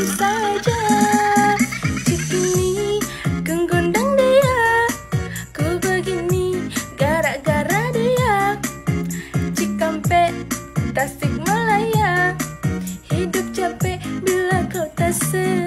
aku saja. Cikini genggondang dia, ku begini gara-gara dia. Cikampek Tasikmalaya, hidup capek bila kau tak